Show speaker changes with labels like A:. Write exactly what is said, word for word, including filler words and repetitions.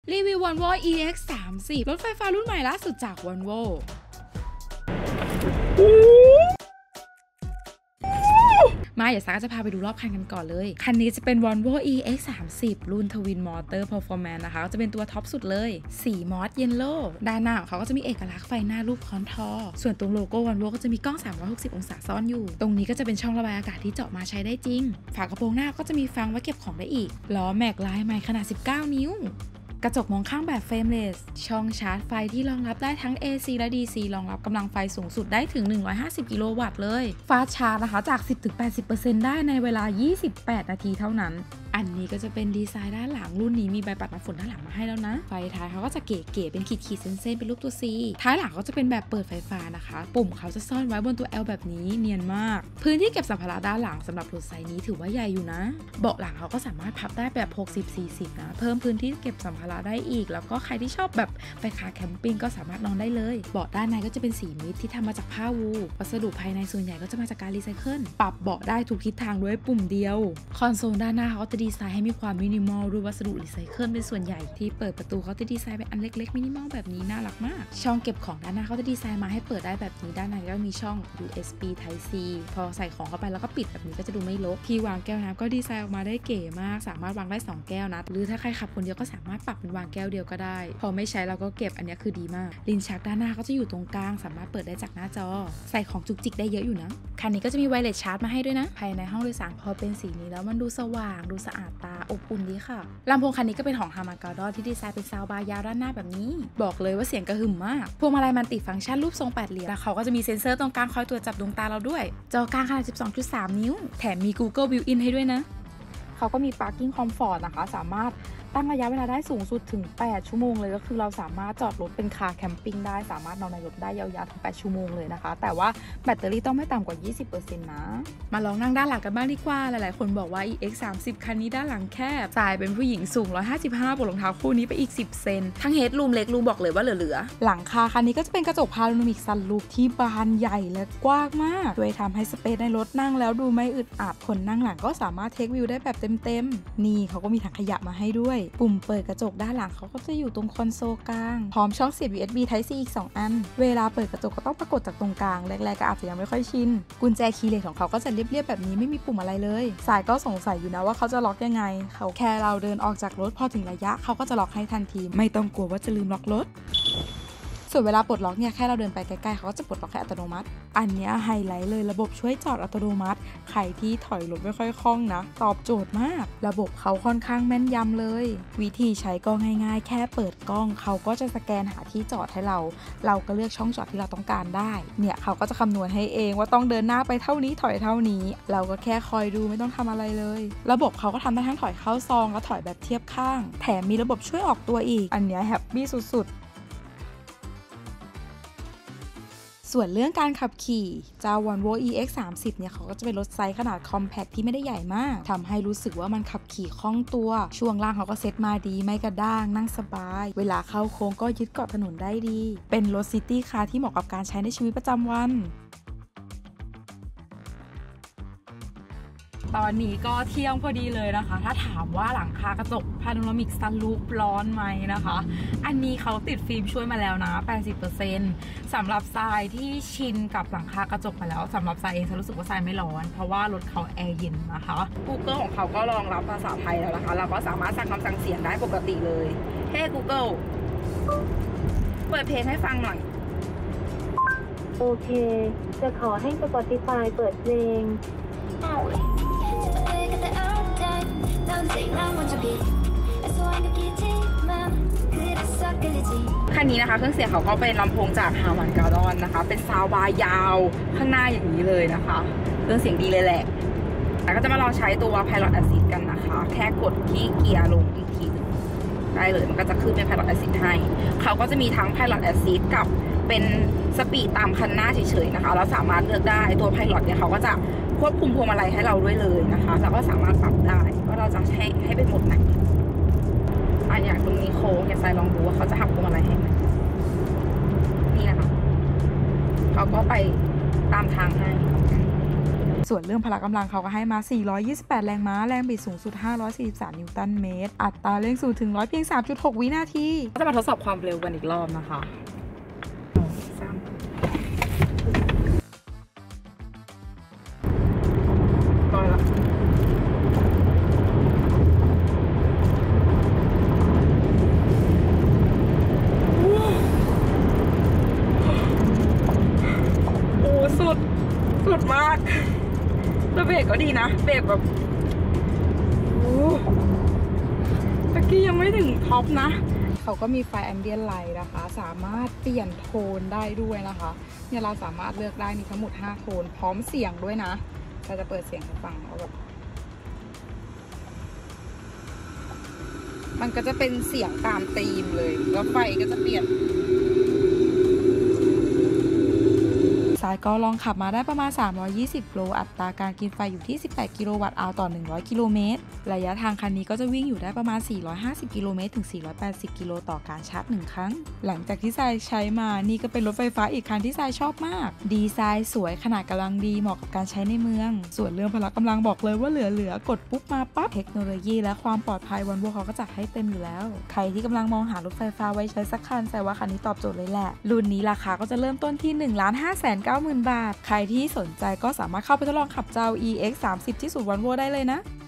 A: รีวิว Volvo อี เอ็กซ์ สามสิบ รถไฟฟ้ารุ่นใหม่ล่าสุดจาก Volvo มาอย่าซักจะพาไปดูรอบคันกันก่อนเลยคันนี้จะเป็น Volvo อี เอ็กซ์ สามสิบ รุ่น Twin Motor Performance นะคะจะเป็นตัวท็อปสุดเลยสีมอสเยลโล่ด้านหน้าของเขาก็จะมีเอกลักษณ์ไฟหน้ารูปค้อนทอส่วนตรงโลโก้ Volvo ก็จะมีกล้องสามร้อยหกสิบองศาซ่อนอยู่ตรงนี้ก็จะเป็นช่องระบายอากาศที่เจาะมาใช้ได้จริงฝากระโปรงหน้าก็จะมีฟังไว้เก็บของได้อีกล้อแม็กลายใหม่ขนาดสิบเก้านิ้วกระจกมองข้างแบบเฟรมเลสช่องชาร์จไฟที่รองรับได้ทั้ง เอ ซี และ ดี ซี รองรับกำลังไฟสูงสุดได้ถึงหนึ่งร้อยห้าสิบกิโลวัตต์เลยฟาสต์ชาร์จนะคะจาก สิบถึงแปดสิบเปอร์เซ็นต์ ได้ในเวลายี่สิบแปดนาทีเท่านั้นอันนี้ก็จะเป็นดีไซน์ด้านหลังรุ่นนี้มีใบปัดน้ำฝนด้านหลังมาให้แล้วนะไฟท้ายเขาก็จะเก๋ๆเป็นขีดๆเส้นๆเป็นรูปตัว C ท้ายหลังก็จะเป็นแบบเปิดไฟฟ้านะคะปุ่มเขาจะซ่อนไว้บนตัว L แบบนี้เนียนมากพื้นที่เก็บสัมภาระด้านหลังสำหรับรถไซส์นี้ถือว่าใหญ่อยู่นะเบาะหลังเขาก็สามารถพับได้แบบ หกสิบ สี่สิบ นะเพิ่มพื้นที่เก็บสัมภาระได้อีกแล้วก็ใครที่ชอบแบบไปคาแคมปิ้งก็สามารถนอนได้เลยเบาะด้านในก็จะเป็นสีมิตรที่ทำมาจากผ้าวูลวัสดุภายในส่วนใหญ่ก็จะมาจากการรีไซเคิลปรับเบาะได้ทุกทิศทางด้วยปุ่มเดียวคอนโซลด้านหน้าเขาจะดีไซน์ให้มีความมินิมอลด้วยวัสดุรีไซเคิลเป็นส่วนใหญ่ที่เปิดประตูเขาจะดีไซน์เป็นอันเล็กๆมินิมอลแบบนี้น่ารักมากช่องเก็บของด้านหน้าเขาจะดีไซน์มาให้เปิดได้แบบนี้ด้านในก็มีช่อง ยู เอส บี Type C พอใส่ของเข้าไปแล้วก็ปิดแบบนี้ก็จะดูไม่รกที่วางแก้วน้ำก็ดีไซน์ออกมาได้เก๋มากสามารถวางได้สองแก้วนะหรือถ้าใครขับคนเดียวก็สามารถปรับเป็นวางแก้วเดียวก็ได้พอไม่ใช้เราก็เก็บอันนี้คือดีมากลิ้นชักด้านหน้าก็จะอยู่ตรงกลางสามารถเปิดได้จากหน้าจอใส่ของจุกจิกได้เยอะอยู่นะคันนี้ก็จะมีไวเลสชาร์จมาให้ด้วยนะภายในห้องโดยสารพอเป็นสีนี้แล้วมันดูสว่างดูสะอาดตาอบอุ่นดีค่ะลำโพงคันนี้ก็เป็นของ Harman-Kardon ที่ดีไซน์เป็นซาวบาร์ยาวด้านหน้าแบบนี้บอกเลยว่าเสียงกระหึ่มมากพวงมาลัยมันติฟังก์ชันรูปทรงแปดเหลี่ยมแล้วเขาก็จะมีเซ็นเซอร์ตรงกลางคอยตรวจจับดวงตาเราด้วยจอกลางขนาด สิบสองจุดสาม นิ้วแถมมี Google Built-in ให้ด้วยนะเขาก็มี Parking Comfort นะคะสามารถตั้งระยะเวลาได้สูงสุดถึงแปดชั่วโมงเลยก็คือเราสามารถจอดรถเป็นคาร์แคมปิ้งได้สามารถนอนในรถได้ยาวๆถึงแปดชั่วโมงเลยนะคะแต่ว่าแบตเตอรี่ต้องไม่ต่ำกว่า ยี่สิบเปอร์เซ็นต์ นะมาลองนั่งด้านหลังกันบ้างดีกว่าหลายๆคนบอกว่า อี เอ็กซ์ สามสิบ คันนี้ด้านหลังแคบสายเป็นผู้หญิงสูงหนึ่งร้อยห้าสิบห้าบวกรองเท้าคู่นี้ไปอีกสิบเซนทั้งเฮดรูมเล็กรูมบอกเลยว่าเหลือๆหลังคาคันนี้ก็จะเป็นกระจกพาโนรามิกซันรูฟที่บานใหญ่และกว้างมากโดยทำให้สเปซในรถนั่งแล้วดูไม่อึดอัดคนนั่งหลังก็สามารถเทควิวได้แบบเต็มๆนี่เขาก็มีถังขยะมาให้ด้วยปุ่มเปิดกระจกด้านหลังเขาก็จะอยู่ตรงคอนโซลกลางพร้อมช่องเสียบ ยู เอส บี Type C อีกสองอันเวลาเปิดกระจกก็ต้องปรากฏจากตรงกลางแรกๆก็อาจจะยังไม่ค่อยชินกุญแจคีย์เลสของเขาก็จะเรียบๆแบบนี้ไม่มีปุ่มอะไรเลยสายก็สงสัยอยู่นะว่าเขาจะล็อกยังไงเขาแค่เราเดินออกจากรถพอถึงระยะเขาก็จะล็อกให้ทันทีไม่ต้องกลัวว่าจะลืมล็อกรถส่วนเวลาปลดล็อกเนี่ยแค่เราเดินไปใกล้ๆเขาก็จะปลดล็อกให้อัตโนมัติอันนี้ไฮไลท์เลยระบบช่วยจอดอัตโนมัติใครที่ถอยรถไม่ค่อยคล่องนะตอบโจทย์มากระบบเขาค่อนข้างแม่นยำเลยวิธีใช้ก็ง่ายๆแค่เปิดกล้องเขาก็จะสแกนหาที่จอดให้เราเราก็เลือกช่องจอดที่เราต้องการได้เนี่ยเขาก็จะคำนวณให้เองว่าต้องเดินหน้าไปเท่านี้ถอยเท่านี้เราก็แค่คอยดูไม่ต้องทำอะไรเลยระบบเขาก็ทำได้ทั้งถอยเข้าซองและถอยแบบเทียบข้างแถมมีระบบช่วยออกตัวอีกอันนี้แฮปปี้สุดๆส่วนเรื่องการขับขี่เจ้า Volvo อี เอ็กซ์ สามสิบ เนี่ยเขาก็จะเป็นรถไซส์ขนาดคอมแพคที่ไม่ได้ใหญ่มากทำให้รู้สึกว่ามันขับขี่คล่องตัวช่วงล่างเขาก็เซ็ตมาดีไม่กระด้างนั่งสบายเวลาเข้าโค้งก็ยึดเกาะถนนได้ดีเป็นรถซิตี้คาร์ที่เหมาะกับการใช้ในชีวิตประจำวันตอนนี้ก็เที่ยงพอดีเลยนะคะถ้าถามว่าหลังคากระจกพาโนรามิกซันรูฟร้อนไหมนะคะอันนี้เขาติดฟิล์มช่วยมาแล้วนะ แปดสิบเปอร์เซ็นต์ สำหรับทรายที่ชินกับหลังคากระจกมาแล้วสำหรับทรายเองฉันรู้สึกว่าทรายไม่ร้อนเพราะว่ารถเขาแอร์เย็นนะคะ Google ของเขาก็รองรับภาษาไทยแล้วนะคะเราก็สามารถสั่งคำสั่งเสียงได้ปกติเลยเฮ้ Google เปิดเพลงให้ฟังหน่อย
B: โอเคจะขอให้ Spotify เปิดเพลง
A: คันนี้นะคะเครื่องเสียงเขาก็เป็นลำโพงจาก Harman-Kardon นะคะเป็นซาวบาร์ยาวข้างหน้าอย่างนี้เลยนะคะเครื่องเสียงดีเลยแหละแล้วก็จะมาลองใช้ตัว Pilot Assist กันนะคะแค่กดที่เกียร์ลงอีกทีได้เลยมันก็จะขึ้นเป็น Pilot Assist ให้เขาก็จะมีทั้ง Pilot Assist กับเป็นสปีดตามคันหน้าเฉยๆนะคะเราสามารถเลือกได้ตัว Pilot เนี่ยเขาก็จะควบคุมพวงมาลัยให้เราด้วยเลยนะคะแล้วก็สามารถปรับได้ว่าเราจะให้ให้เป็นโหมดไหนอ่ะอย่างตรงนี้โค้งเนี่ยใส่ลองดูว่าเขาจะหักพวงมาลัยให้ไหมนี่นะคะเขาก็ไปตามทางให้ส่วนเรื่องพละกำลังเขาก็ให้มา สี่ร้อยยี่สิบแปด แรงม้าแรงบิดสูงสุด ห้าร้อยสี่สิบสาม นิวตันเมตรอัตราเร่งศูนย์ถึงร้อยเพียง สามจุดหก วินาทีจะมาทดสอบความเร็วกันอีกรอบนะคะร้อยละโอ้สุดสุดมากแล้วเบรกก็ดีนะเบรกแบบโอ้ตะกี้ยังไม่ถึงท็อปนะเขาก็มีไฟแอมเบียนไลท์นะคะสามารถเปลี่ยนโทนได้ด้วยนะคะเนี่ยเราสามารถเลือกได้มีทั้งหมดห้าโทนพร้อมเสียงด้วยนะเราจะเปิดเสียงให้ฟังเอาแบบมันก็จะเป็นเสียงตามธีมเลยแล้วไฟก็จะเปลี่ยนสายก็ลองขับมาได้ประมาณสามร้อยยี่สิบโลอัตราการกินไฟอยู่ที่สิบแปดกิโลวัตต์อาวต่อหนึ่งร้อยกิโลเมตรระยะทางคันนี้ก็จะวิ่งอยู่ได้ประมาณสี่ร้อยห้าสิบกิโลเมตรถึงสี่ร้อยแปดสิบกิโลต่อการชาร์จหนึ่งครั้งหลังจากที่ทรายใช้มานี่ก็เป็นรถไฟฟ้าอีกคันที่ทรายชอบมากดีไซน์สวยขนาดกำลังดีเหมาะกับการใช้ในเมืองส่วนเรื่องพละกำลังบอกเลยว่าเหลือๆกดปุ๊บมาปั๊บเทคโนโลยีและความปลอดภัยวันโวเขาก็จัดให้เต็มอยู่แล้วใครที่กำลังมองหารถไฟฟ้าไว้ใช้สักคันแต่ว่าคันนี้ตอบโจทย์เลยแหละรุ่นนี้ราคาก็จะเริ่มต้นที่ หนึ่งล้านห้าแสนเก้าหมื่น บาทใครที่สนใจก็สามารถเข้าไปทดลองขับเจ้า อี เอ็กซ์ สามสิบ ที่ศูนย์ Volvo ได้เลยนะ